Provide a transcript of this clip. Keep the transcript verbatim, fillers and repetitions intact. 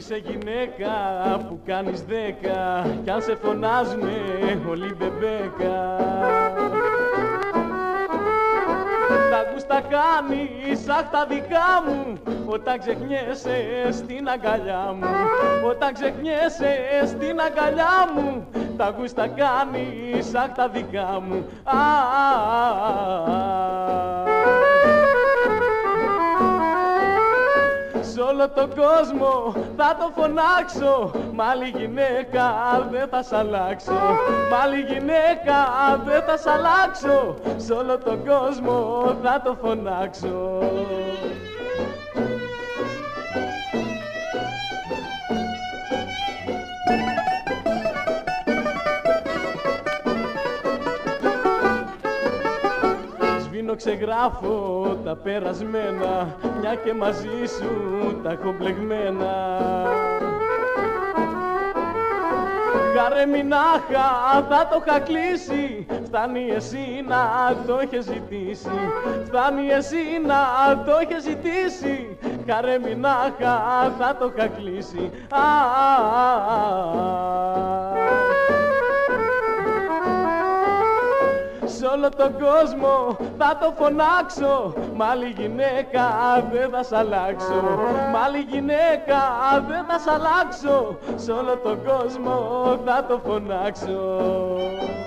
Είσαι γυναίκα που κάνεις δέκα κι αν σε φωνάζουνε όλοι μπεμπέκα. Τα γούστα κάνεις αχ τα δικά μου όταν ξεχνιέσαι στην αγκαλιά μου. Όταν ξεχνιέσαι στην αγκαλιά μου τα γούστα κάνεις αχ τα δικά μου. Α, σ' όλο τον κόσμο θα το φωνάξω, μ' άλλη γυναίκα δεν θα σ' αλλάξω. Μ' άλλη γυναίκα δεν θα σ' αλλάξω, σ' όλο τον κόσμο θα το φωνάξω. Ξεγράφω τα περασμένα, μια και μαζί σου τα έχω μπλεγμένα. Χαρέ μηνάχα θα το είχα κλείσει, φτάνει εσύ να το έχεις ζητήσει. Φτάνει εσύ να το έχεις ζητήσει, χαρέ μηνάχα θα το είχα κλείσει. Α, σ' όλο τον κόσμο θα το φωνάξω, μ' άλλη γυναίκα δεν θα σ' αλλάξω. Μ' άλλη γυναίκα δεν θα σ' αλλάξω, σ' όλο τον κόσμο θα το φωνάξω.